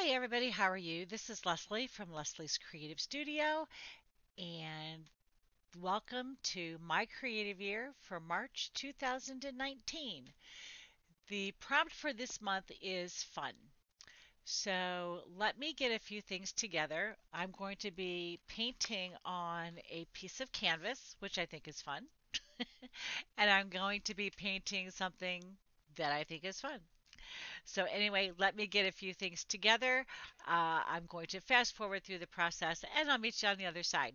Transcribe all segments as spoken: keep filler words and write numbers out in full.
Hey everybody, how are you? This is Leslie from Leslie's Creative Studio, and welcome to my creative year for March two thousand nineteen. The prompt for this month is fun. So let me get a few things together. I'm going to be painting on a piece of canvas, which I think is fun, and I'm going to be painting something that I think is fun. So anyway, let me get a few things together. Uh, I'm going to fast forward through the process and I'll meet you on the other side.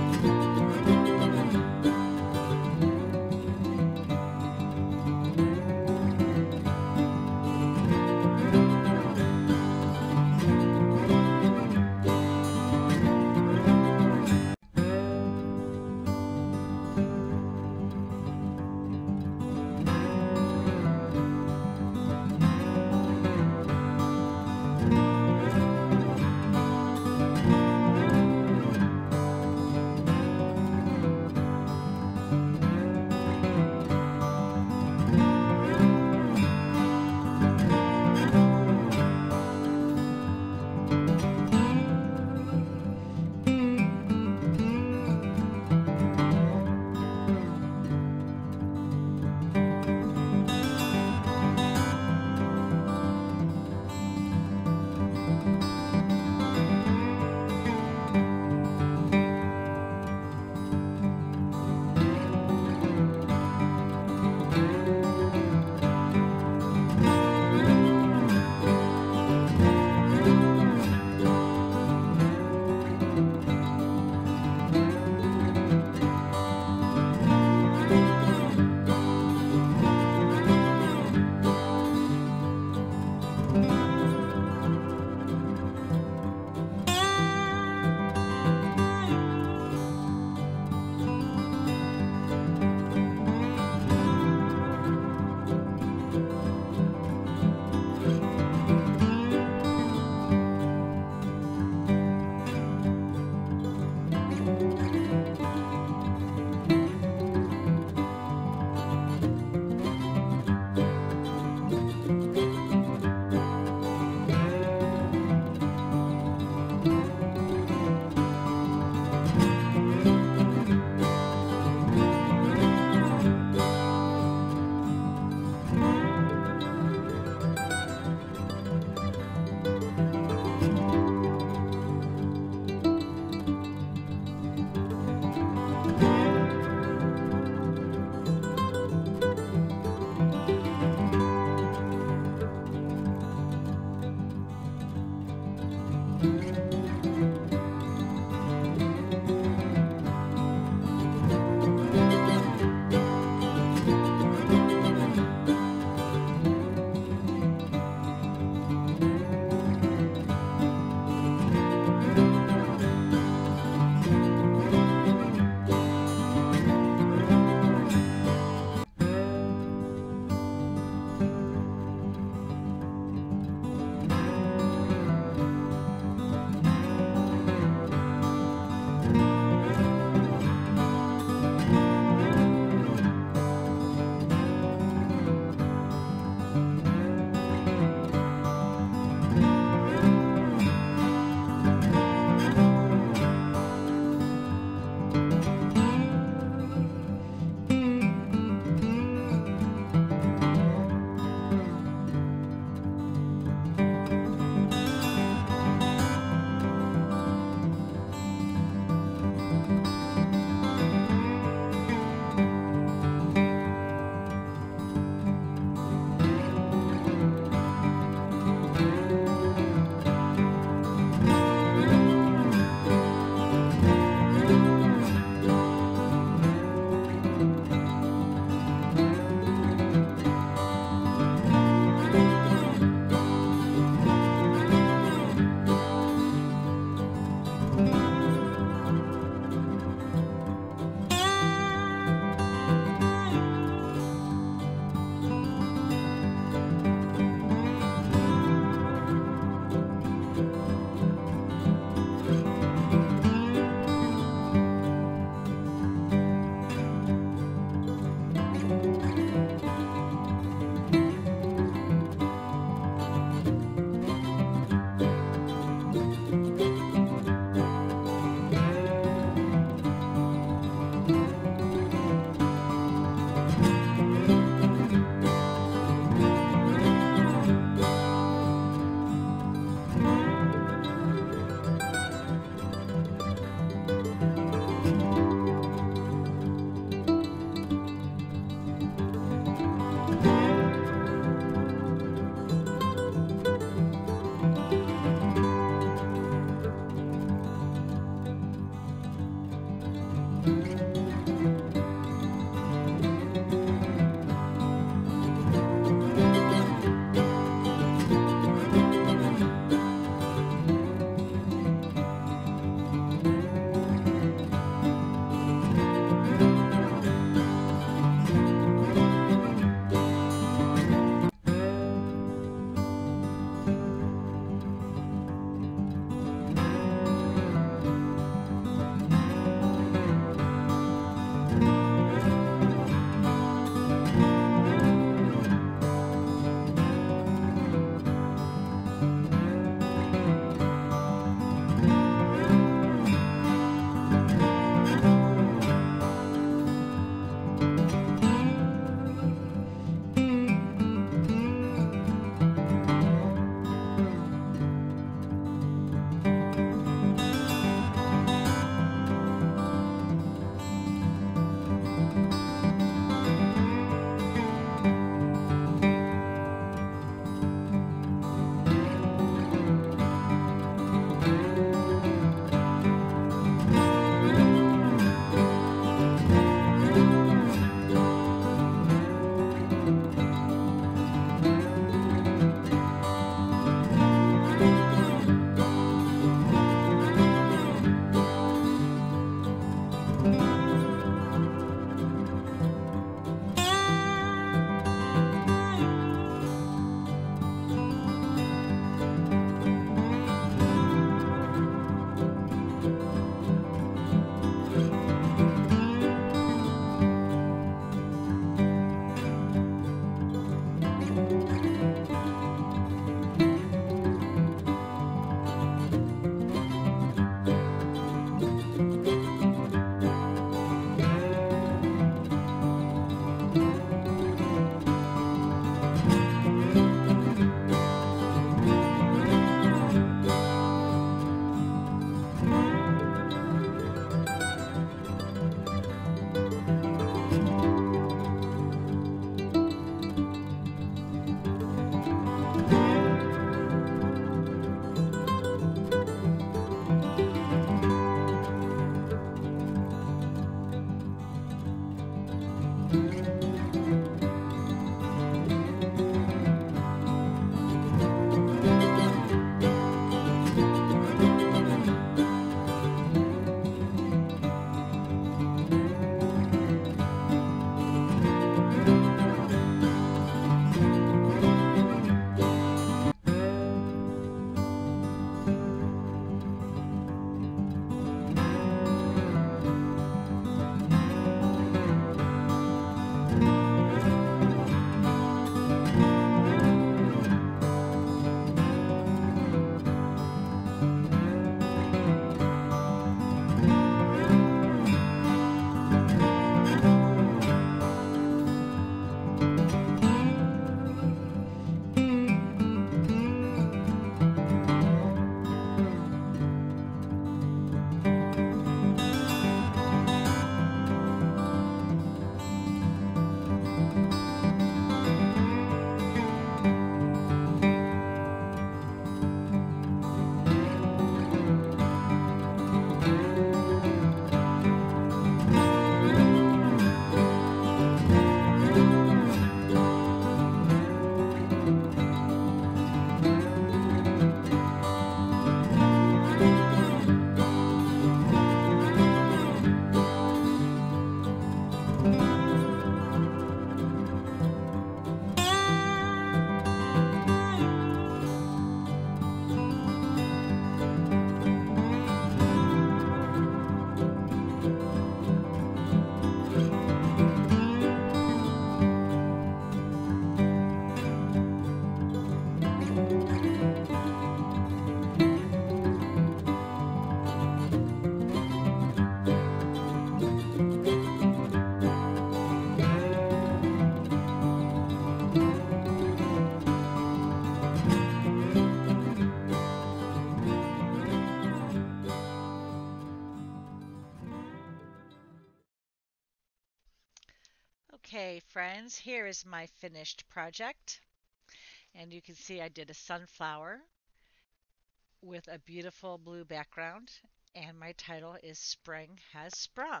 Okay, friends, here is my finished project. And you can see I did a sunflower with a beautiful blue background. And my title is Spring Has Sprung.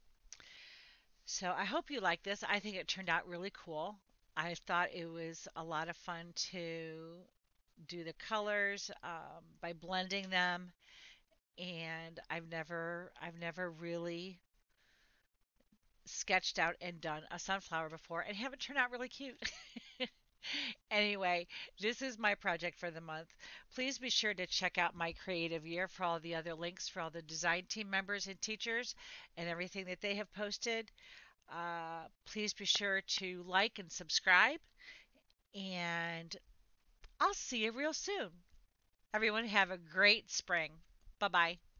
So I hope you like this. I think it turned out really cool. I thought it was a lot of fun to do the colors um, by blending them, and I've never I've never really sketched out and done a sunflower before and have it turn out really cute. Anyway, this is my project for the month. Please be sure to check out my creative year for all the other links for all the design team members and teachers and everything that they have posted. Uh, please be sure to like and subscribe, and I'll see you real soon. Everyone, have a great spring. Bye bye.